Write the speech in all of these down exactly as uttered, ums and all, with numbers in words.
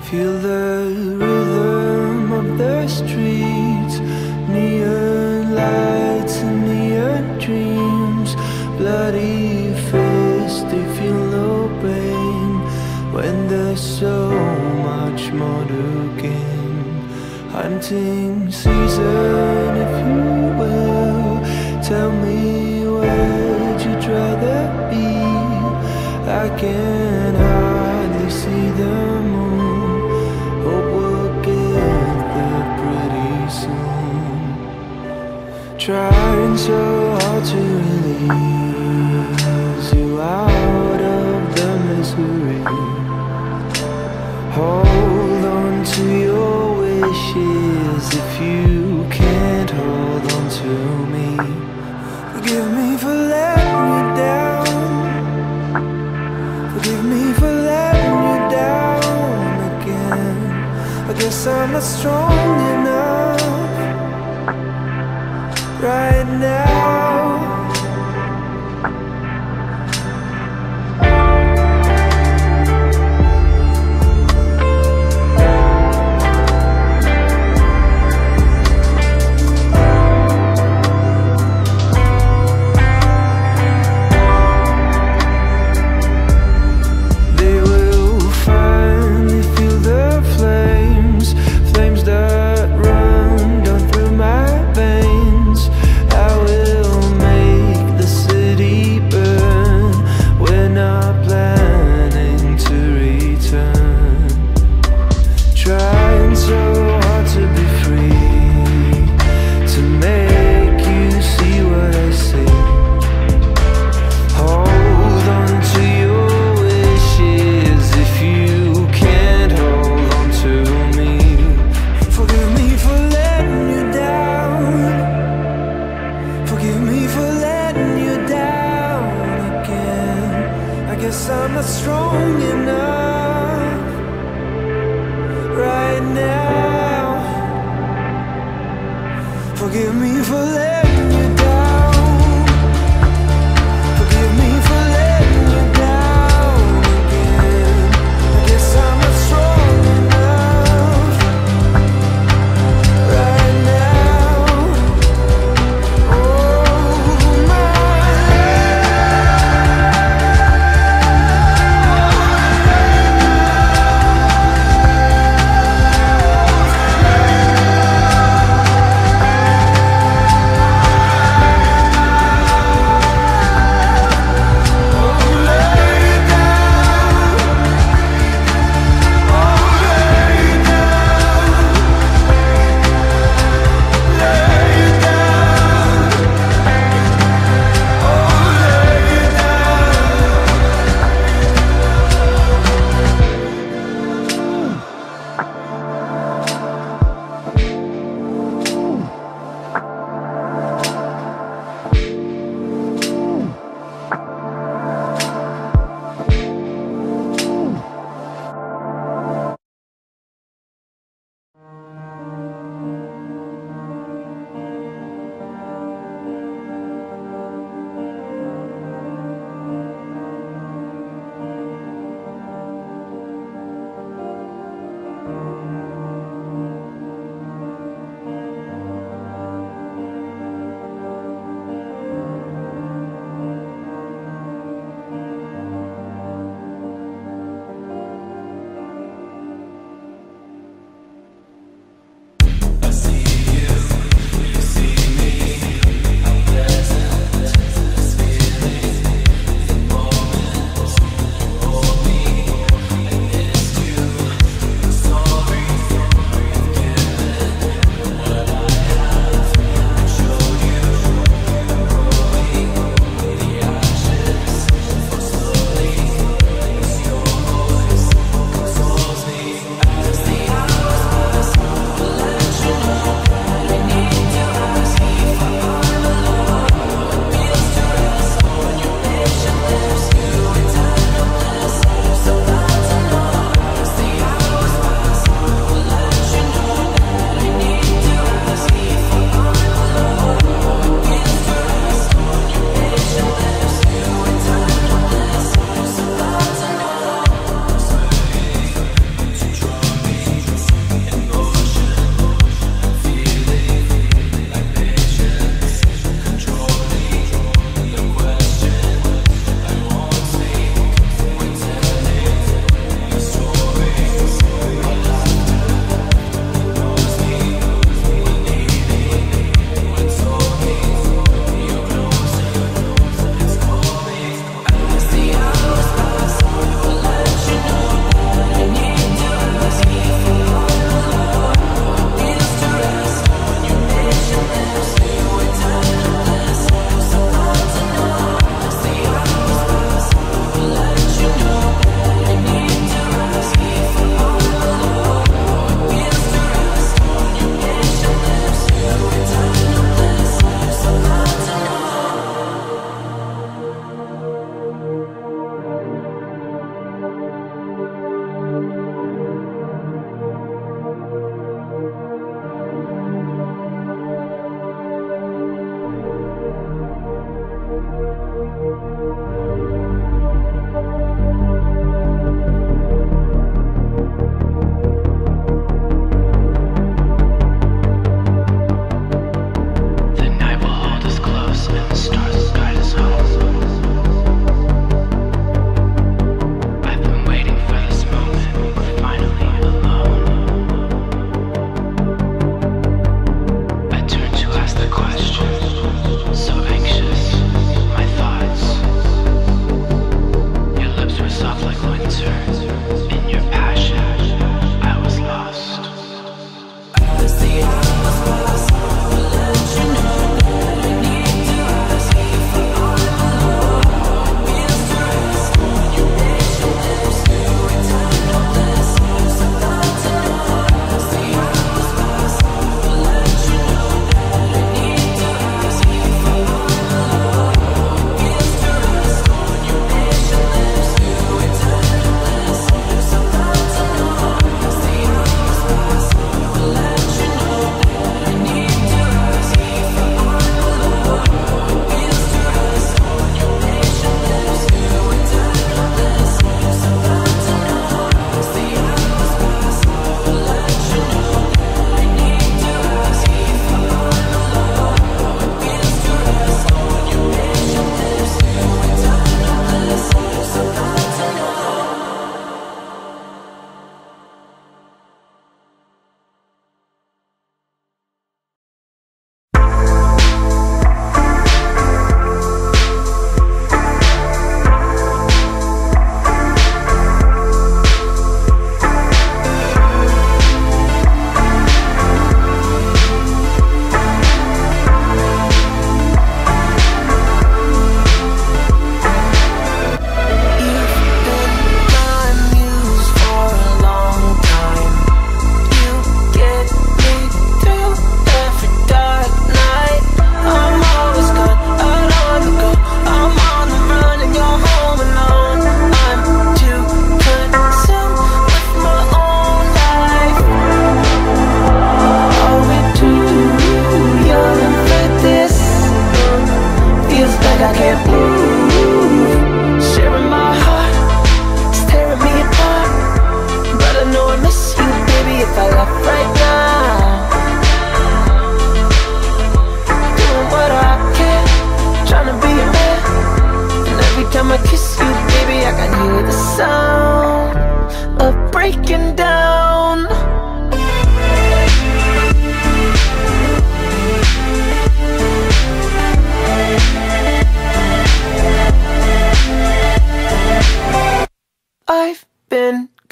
Feel the rhythm of the streets, neon lights and neon dreams. Bloody fists, they feel no pain when there's so much more to gain. Hunting season, if you will, tell me where'd you rather be? I can hardly see the moon. Hope we'll get there pretty soon. Trying so hard to release you out of the misery. Hold on to your wishes if you can't hold on to me. Forgive me for letting you down. Forgive me for letting you down again. I guess I'm not strong enough right now. Flames that run down through my veins. I will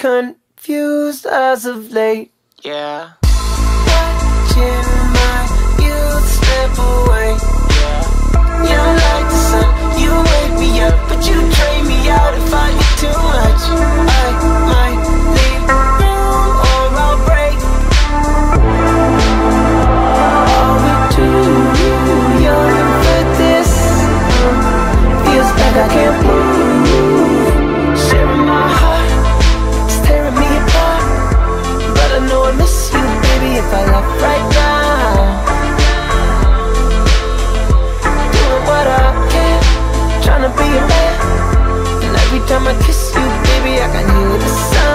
confused as of late. Yeah. Watching my youth slip away. Yeah. You're like the sun, you wake me up, but you drain me out if I get too much. I might leave room or I'll break. Are we too young for this? Feels like I can't move. Sharing my heart, it's tearing me apart. But I know I miss you, baby, if I left right now. Doing what I can, trying to be a man. And every time I kiss you, baby, I can hear the sound.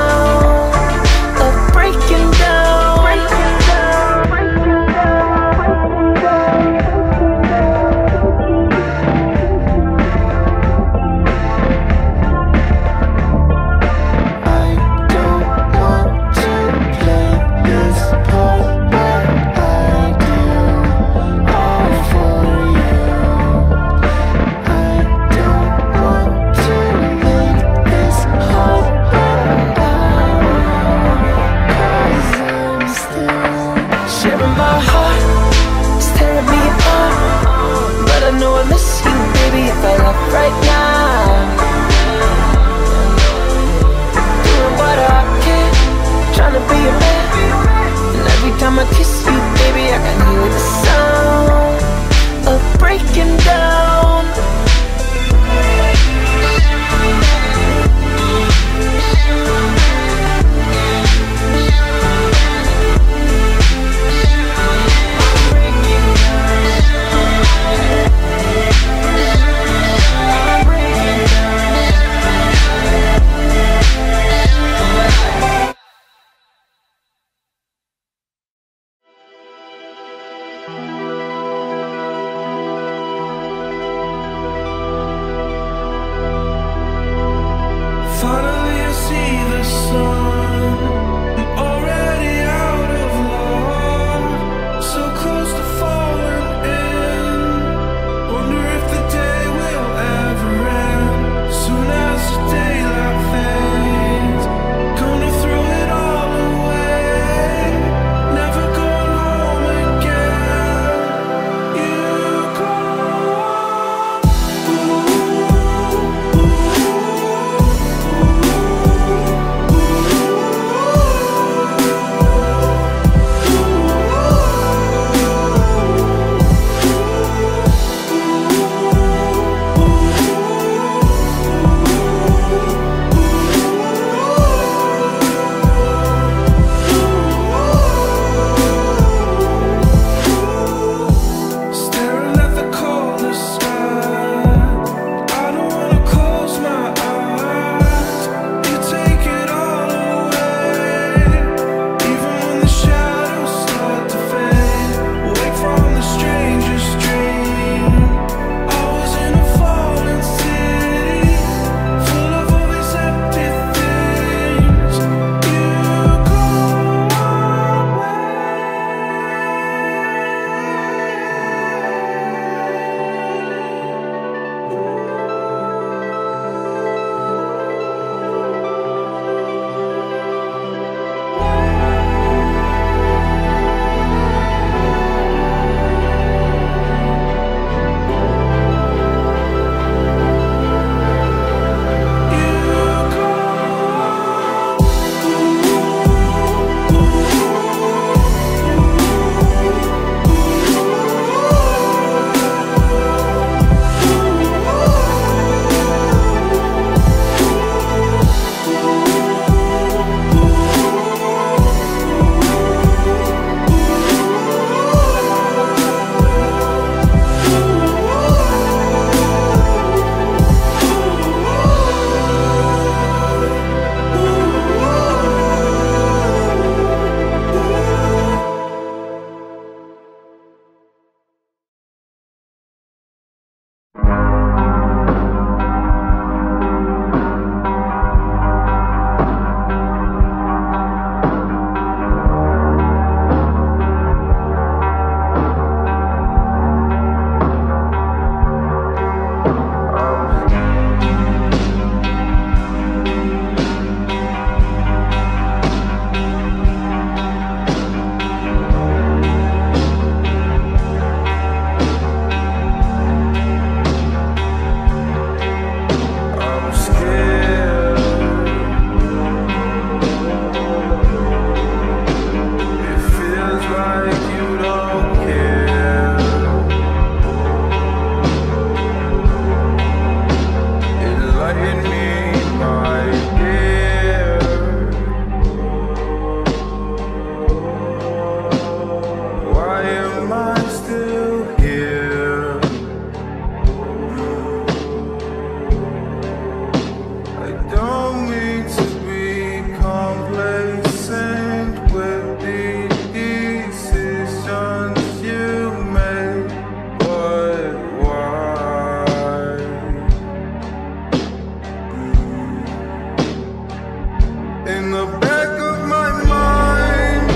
In the back of my mind,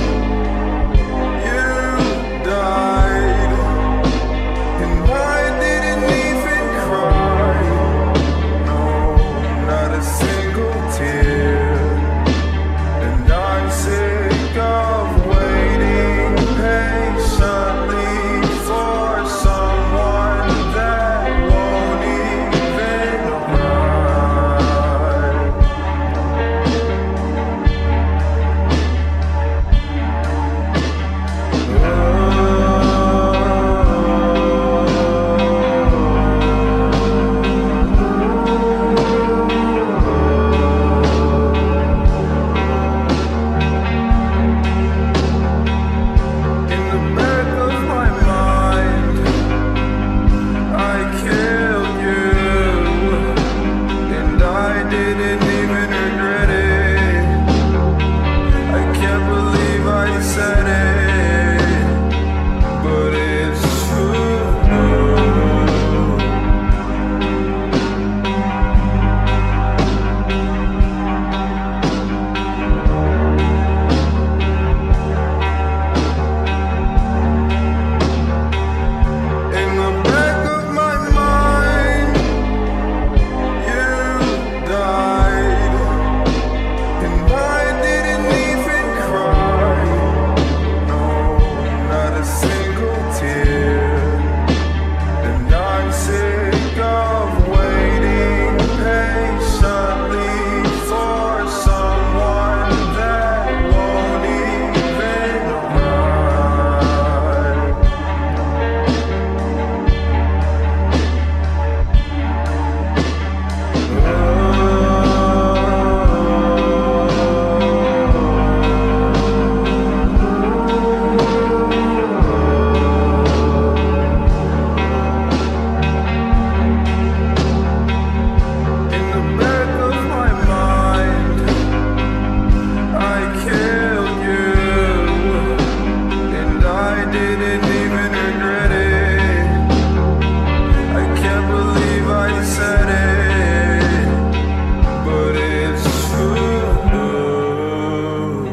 you died, and I didn't even cry. No, not a single tear. And I'm sick of waiting patiently for someone that won't even arrive. In the back of my mind, I killed you, and I didn't even regret it. I can't believe I said it, but it's true. In the back of my mind, you died, and I didn't even cry. No, not a single tear. And I'm sick of waiting patiently for someone that won't even arrive. In the back of my mind, I killed you, and I didn't even regret it. I can't believe I said it, but it's true.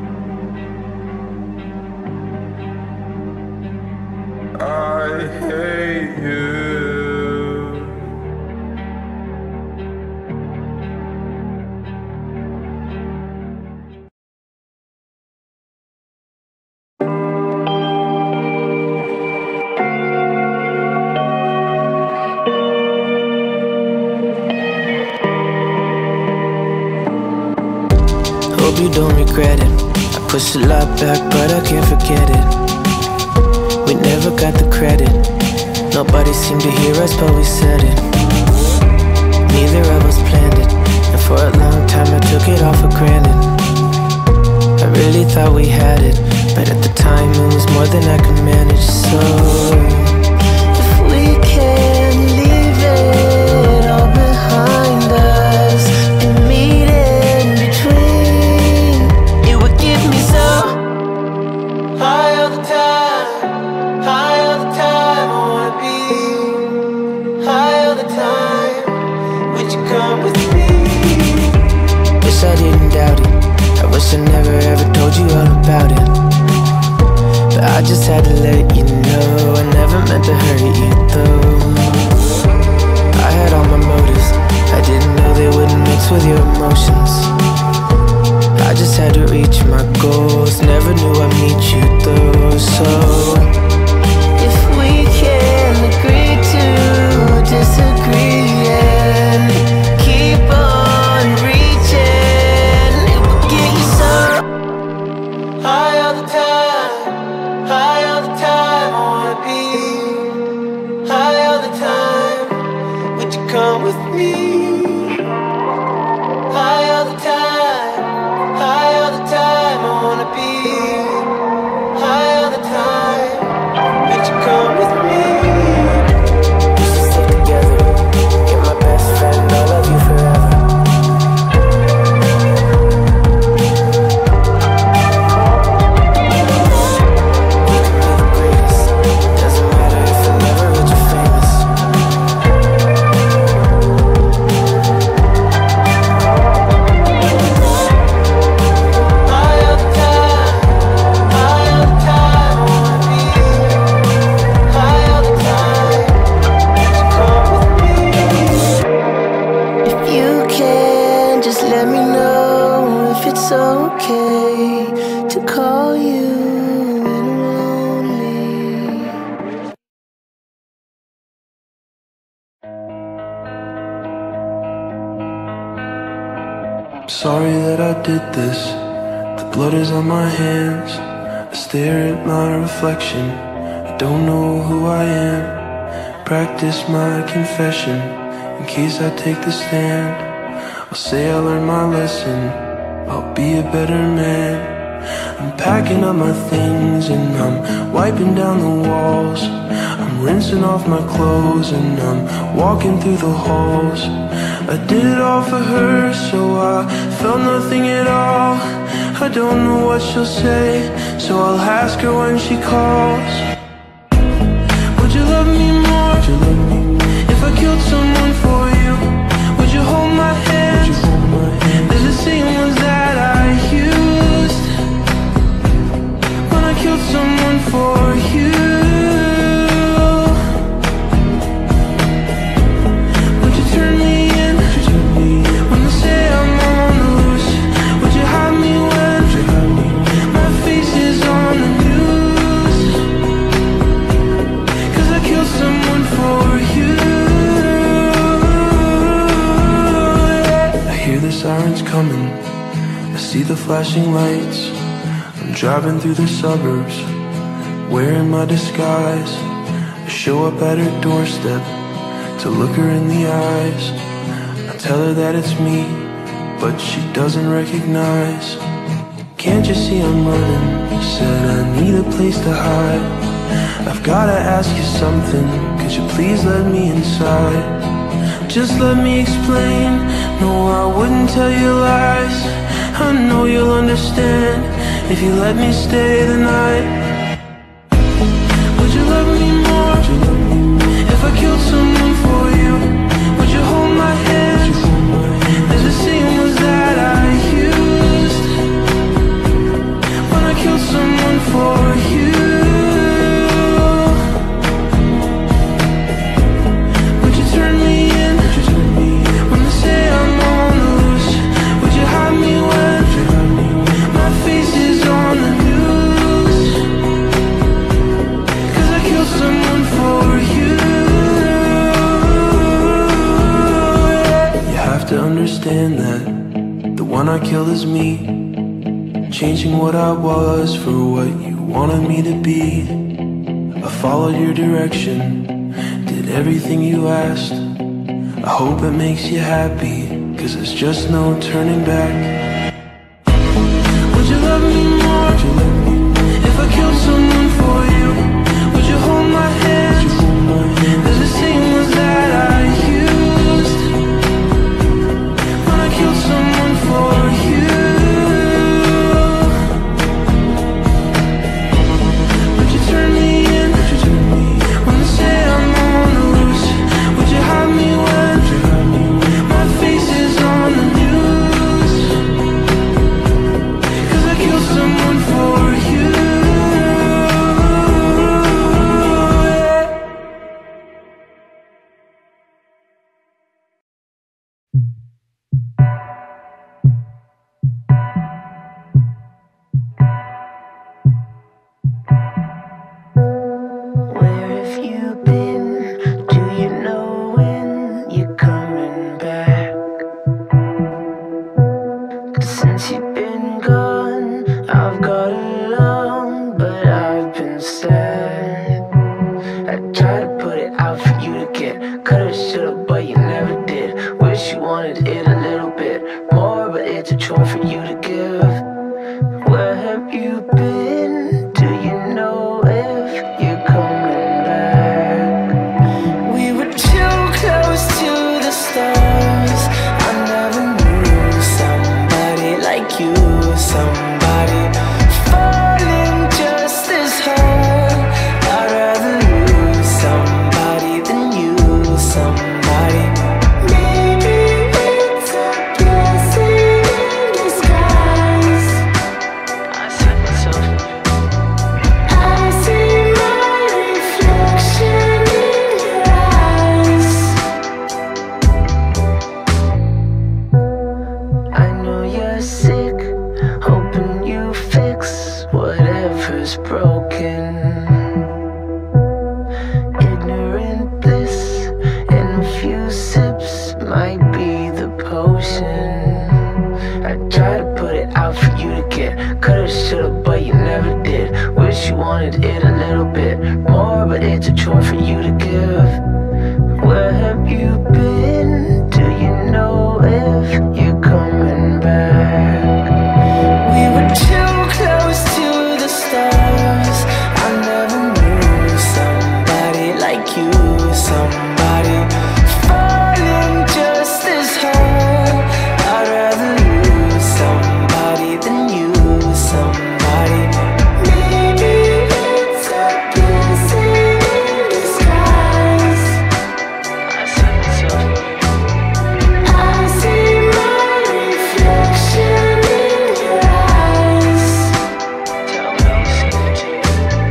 I hate you. Hope you don't regret it. I push a lot back, but I can't forget it. We never got the credit. Nobody seemed to hear us, but we said it. Neither of us planned it, and for a long time I took it all for granted. I really thought we had it, but at the time it was more than I could manage. So if we can leave it all behind us and meet in between, it would give me so high all the time, high all the time. I wanna be high all the time. Would you come with me? Wish I didn't doubt it. I wish I never ever told you all about it, but I just had to let you know I never meant to hurt you though. I had all my motives, I didn't know they wouldn't mix with your emotions. I just had to reach my goals, never knew I'd meet you though. So if we can agree to disagree and keep on reaching, it will get you so high all the time, high all the time. I wanna be high all the time. Would you come with me? High all the time. okay to call you when I'm lonely. Sorry that I did this. The blood is on my hands. I stare at my reflection. I don't know who I am. Practice my confession in case I take the stand. I'll say I learned my lesson. I'll be a better man. I'm packing up my things and I'm wiping down the walls. I'm rinsing off my clothes and I'm walking through the halls. I did it all for her, so I felt nothing at all. I don't know what she'll say, so I'll ask her when she calls. Would you love me more? Would you love me if I killed someone for you? Would you hold my hand? Would you hold my hand? They're the same ones that I used when I killed someone for you. Would you turn me in? Would you turn me in? When they say I'm on the loose, would you hide me when would you hide me? My face is on the news, 'cause I killed someone for you. I hear the sirens coming, I see the flashing lights. I'm driving through the suburbs, wearing my disguise. I show up at her doorstep to look her in the eyes. I tell her that it's me, but she doesn't recognize. Can't you see I'm running? She said I need a place to hide. I've gotta ask you something, could you please let me inside? Just let me explain, no I wouldn't tell you lies. I know you'll understand if you let me stay the night. Would you love me more? Would you love me if I killed someone for you? Would you hold my hand? Would you hold my hand? They're the same ones that I used when I killed someone for you. Would you turn me in? Would you turn me in? When they say I'm on the loose, would you hide me when would you hide me when my face is on the news? 'Cause I killed someone for you. You have to understand that the one I killed is me, changing what I was for what you wanted me to be. I followed your direction, did everything you asked. I hope it makes you happy, 'cause there's just no turning back. Would you love me more? Would you love me if I killed someone for you? Would you hold my hand? Would you hold my hand? They're the same ones that I used when I killed someone for you. Would you turn me in? Would you turn me in? When they say I'm on the loose, would you hide me when would you hide me when my face is on the news? 'Cause I killed someone for you. Where have you been? Do you know when you're coming back? 'Cause since you've been gone, I've got along, but I've been sad. I tried to put it out for you to get, coulda, shoulda, but you never did. Wish you wanted it a little bit more, but it's a chore for you to give. Where have you been? Do you know if you're coming back? We were too close to the stars. I never knew somebody like you, somebody falling just this hard. I'd rather lose somebody than you, somebody. Maybe it's a blessing in disguise. I said myself. I see my reflection in your eyes. I know you're sick, hope just broken. Ignorant bliss in a few sips might be the potion. I tried to put it out for you to get. Coulda, shoulda, but you never did. Wish you wanted it a little bit more, but it's a chore for you to give. Where have you been? Do you know if you're coming back? We were too close to the stars. I never knew somebody like you. Somebody falling just this hard. I'd rather lose somebody than you. Somebody. Maybe it's a blessing in disguise. I see myself. I see my reflection in your eyes. Tell me you see it too.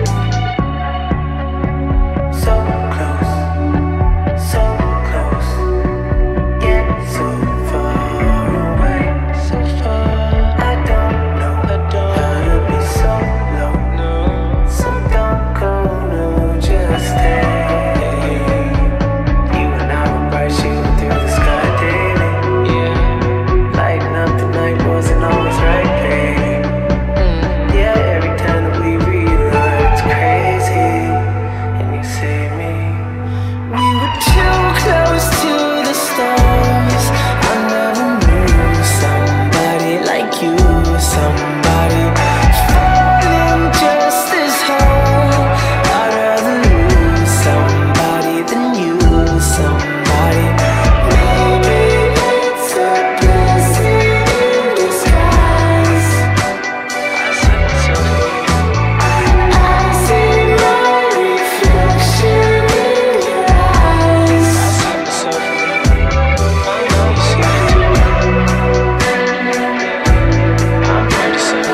So close, so close, yet so far away. So far, I don't know how to be so low. So don't go, no, just stay. You and I were bright shooting through the sky daily. Lighting up the night wasn't always right, baby. Yeah, every time that we realize it's crazy, and you see me. We were too close to the stars. I never knew somebody like you. Somebody falling just this hard. I'd rather lose somebody than you. Somebody. Maybe it's a blessing in disguise. I see myself. I see my reflection in your eyes. I see myself. I know you see it too. I'm ready to say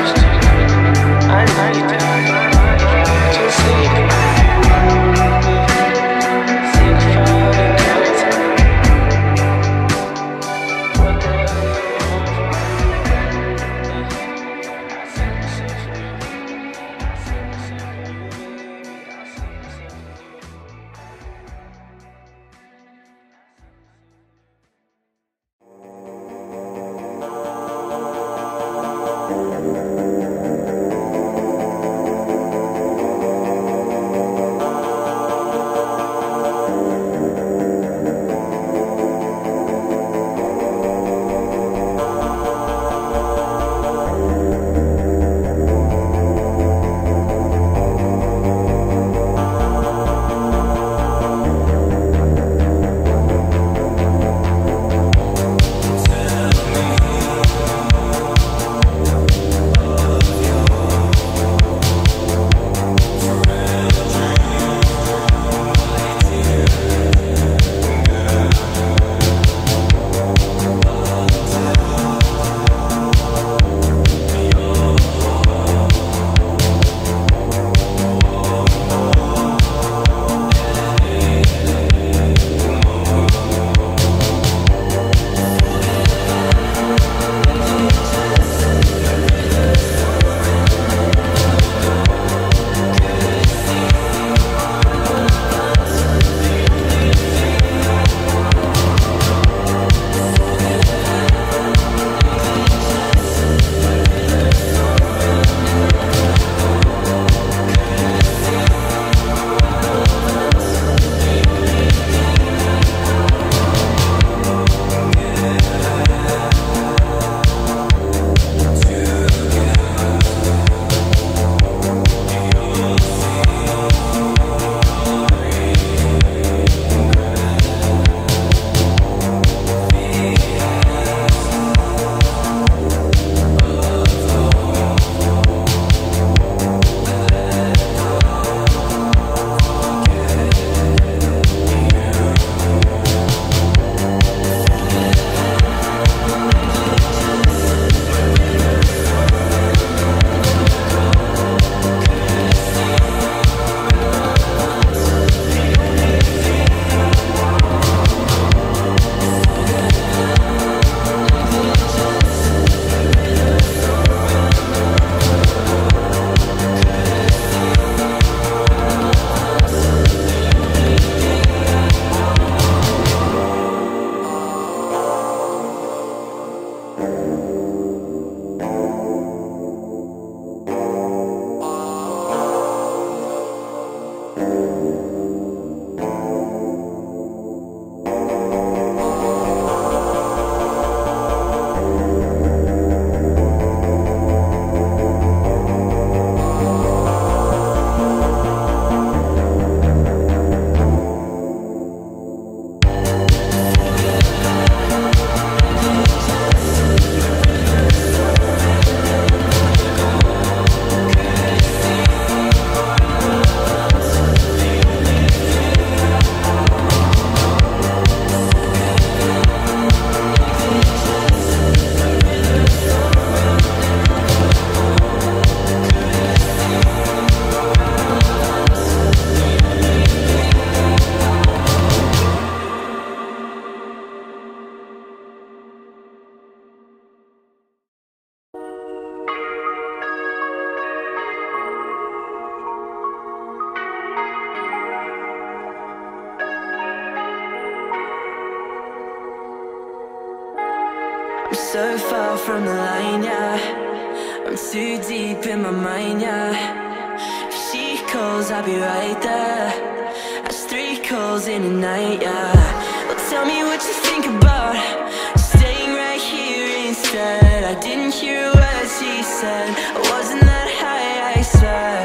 from the line, yeah. I'm too deep in my mind, yeah. If she calls, I'll be right there. That's three calls in a night, yeah. Well, tell me what you think about staying right here instead. I didn't hear a word she said. I wasn't that high, I swear.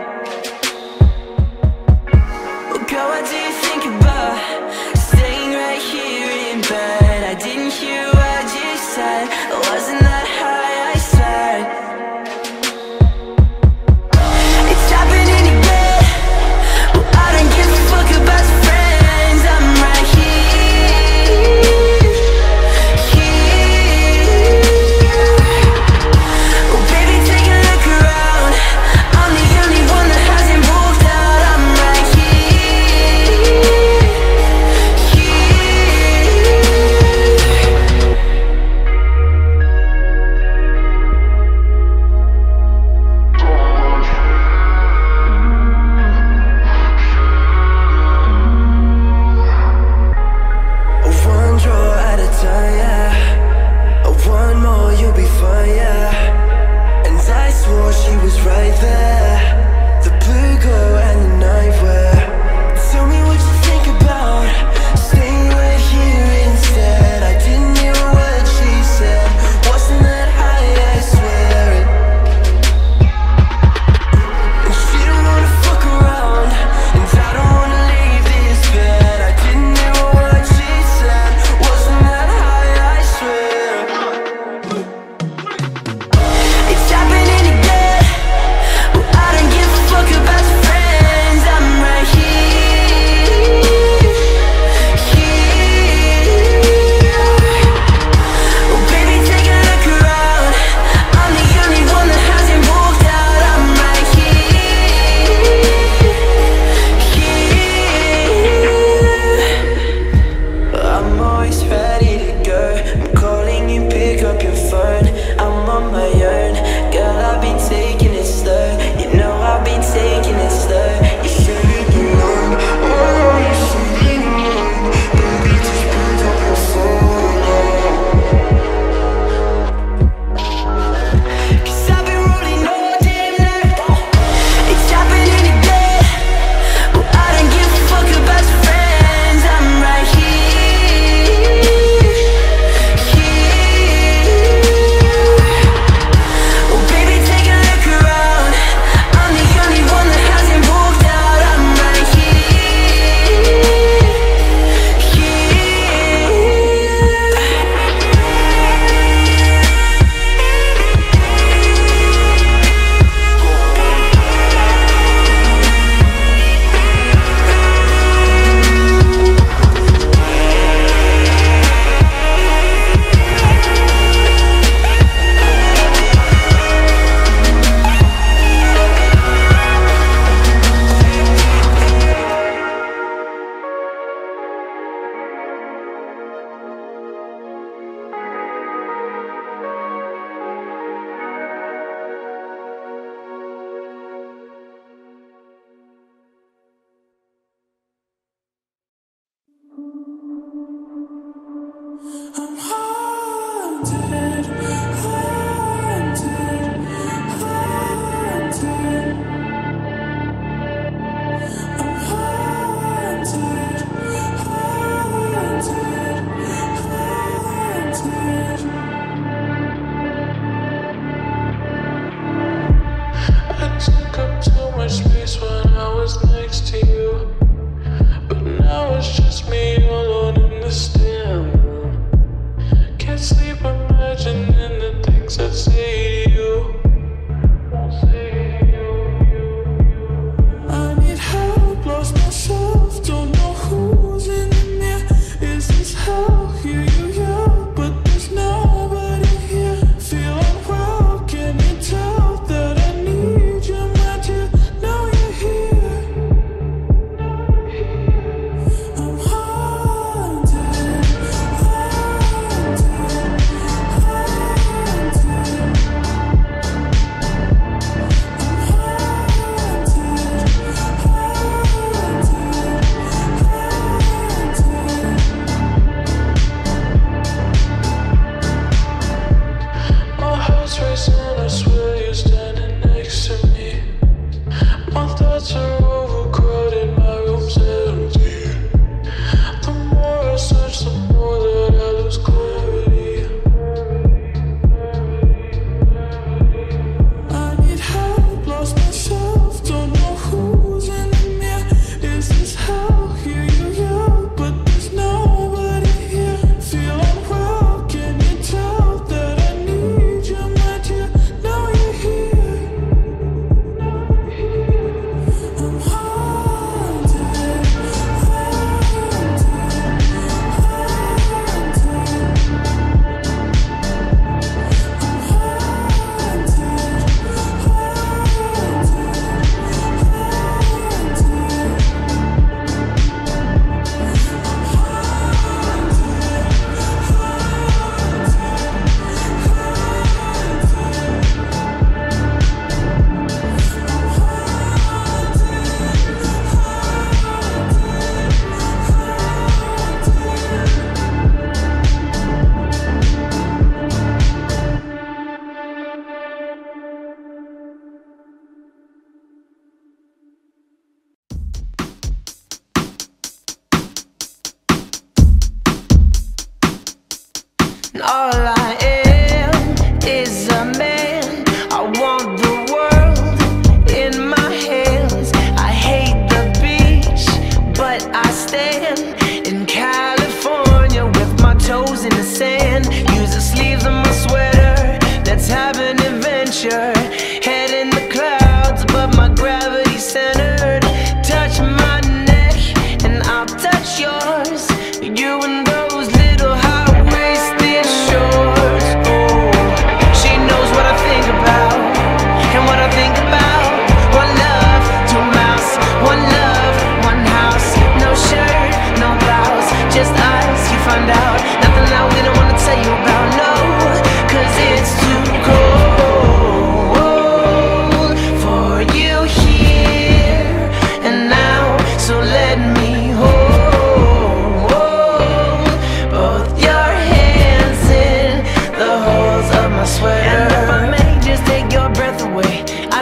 Well, girl, what do you think about staying right here in bed? I didn't hear a word you said. I wasn't that high, I swear. It's happening again. Well, I don't give a fuck about your friends. I'm right here.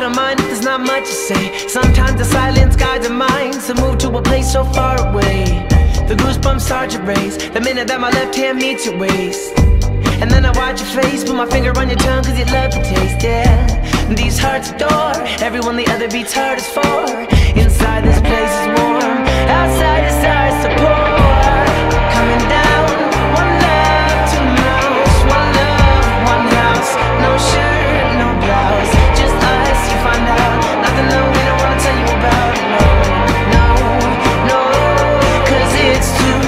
don't mind if there's not much to say. Sometimes the silence guides our minds to move to a place so far away. The goosebumps start to raise the minute that my left hand meets your waist. And then I watch your face, put my finger on your tongue cause you love the taste, yeah. These hearts adore everyone the other beats hardest for. Inside this place is warm, outside the stars to pour. Coming down, one love, two mouths, one love, one house. No shirt, no blouse, just us, you find out. Nothing that we don't wanna tell you about. No, no, no, cause it's too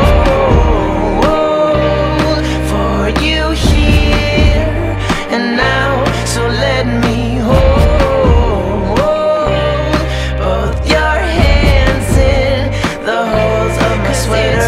cold for you here and now. So let me hold both your hands in the holes of my sweater.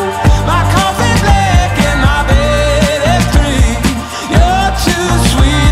Sweet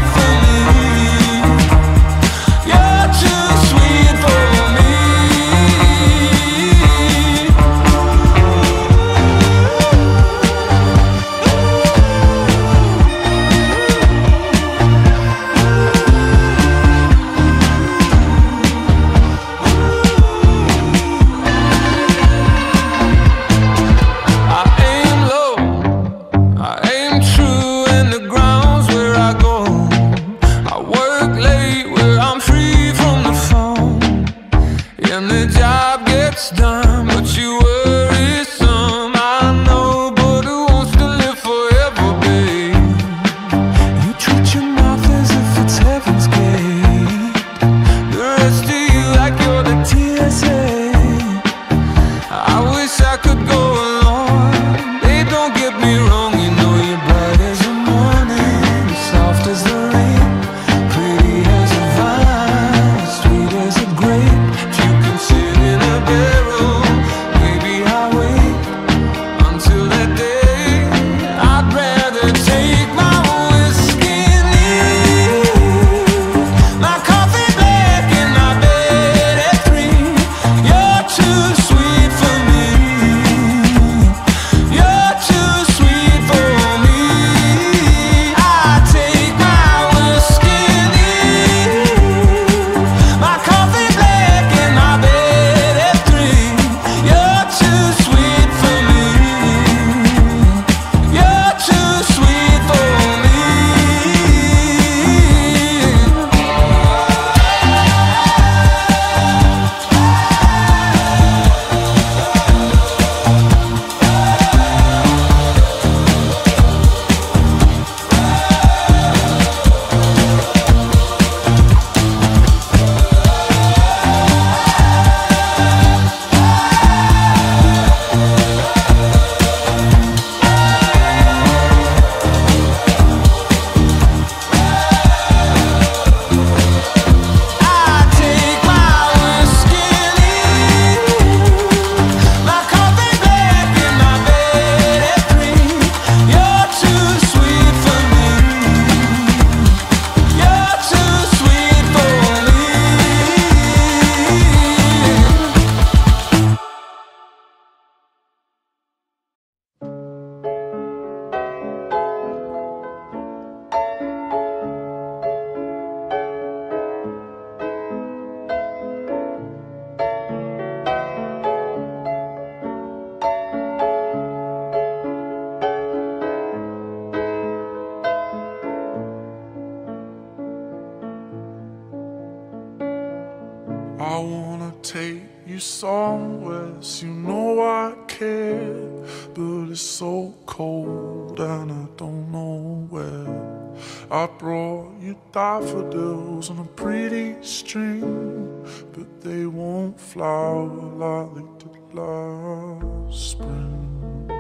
take you somewhere, so you know I care. But it's so cold and I don't know where. I brought you daffodils on a pretty string, but they won't flower like they did last spring.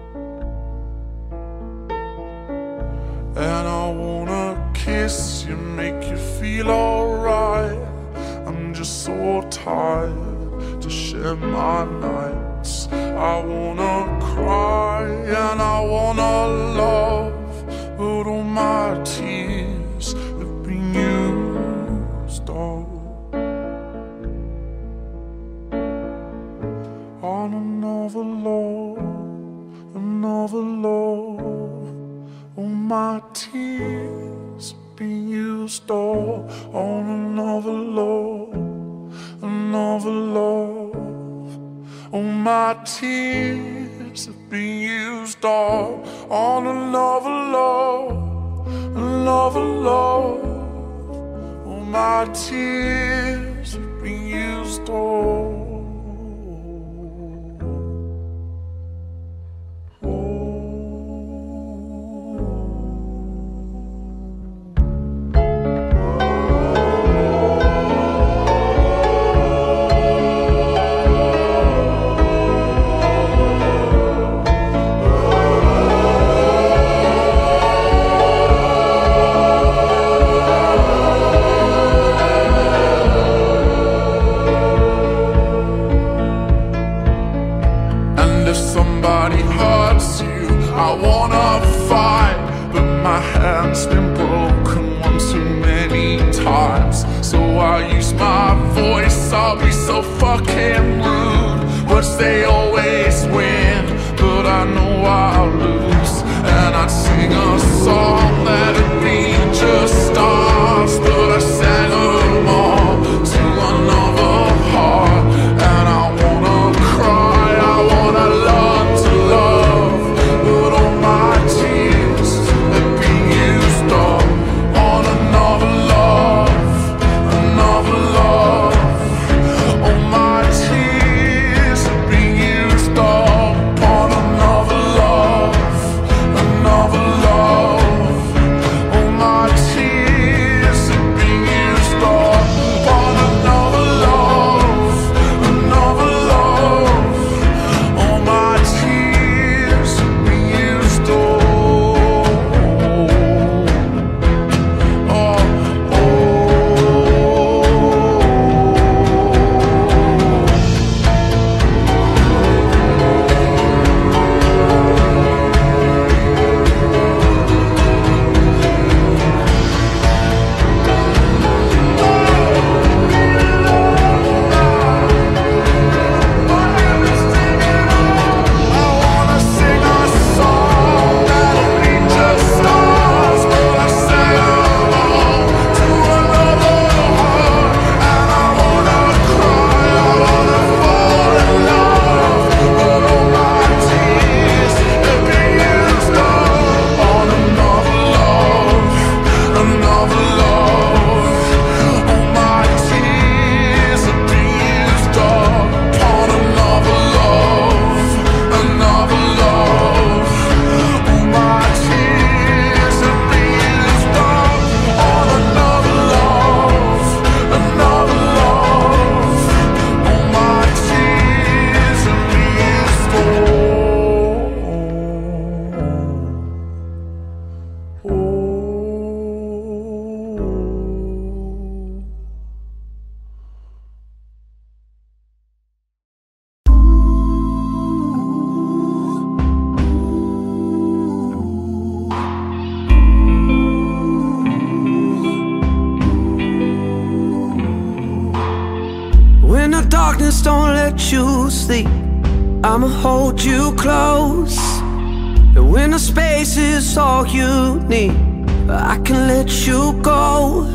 And I wanna kiss you, make you feel alright. I'm just so tired to share my nights. I wanna cry and I wanna love, but all my tears have been used up on another love, another love. All my tears have been used up on another love, another love. All my tears have been used up on another love, another love. All my tears have been used up. They always win, but I know I'll lose. And I'd sing a song that'd be just stars, but I sang them all to another heart. And I wanna cry, I wanna learn to love, but all my tears have been used up on another love, another love. All my tears used up on another love, another love. All my tears have been used up on another love, another love. All my tears have been used up. Oh, when the darkness don't let you sleep, I'ma hold you close. And when the space is all you need, I can let you go.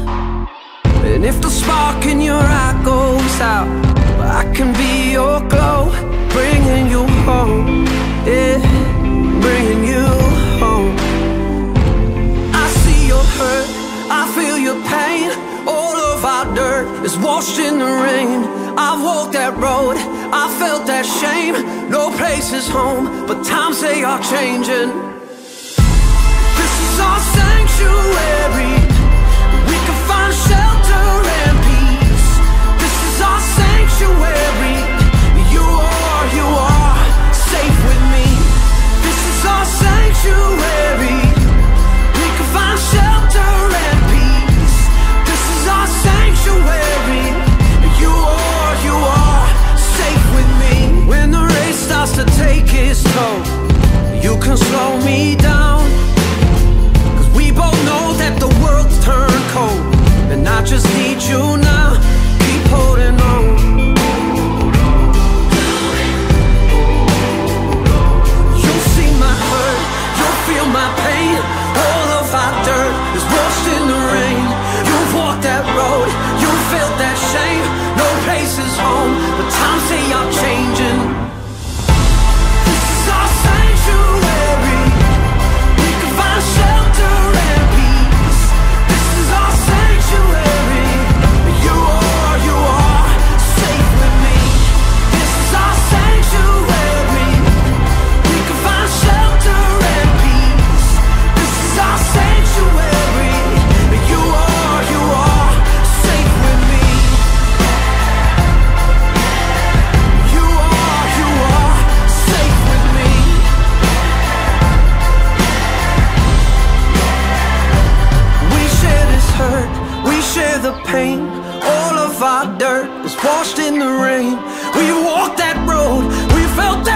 And if the spark in your eye goes out, I can be your glow, bringing you home, yeah, bringing you home. I see your hurt, I feel your pain, all of our dirt is washed in the rain. I've walked that road, I felt that shame. No place is home, but times they are changing. This is our sanctuary, we can find shelter and peace. This is our sanctuary, you are, you are safe with me. This is our sanctuary, we can find shelter and peace. This is our sanctuary, you are, you are safe with me. When the race starts to take its toll, you can slow me down, cause we both know that the world's turned cold, and I just need you now. Keep holding on. You'll see my hurt, you'll feel my pain. All of our dirt is washed in the rain. You've walked that road, you felt that shame. No place is home, but times they are changing. This is our sanctuary, we can find shelter and peace. This is our sanctuary, you are, you are safe with me. This is our sanctuary, we can find shelter and peace. This is our sanctuary, you are, you are safe with me. You are, you are safe with me. We share this hurt, we share the pain. All of our dirt is washed in the rain. We walked that road, we felt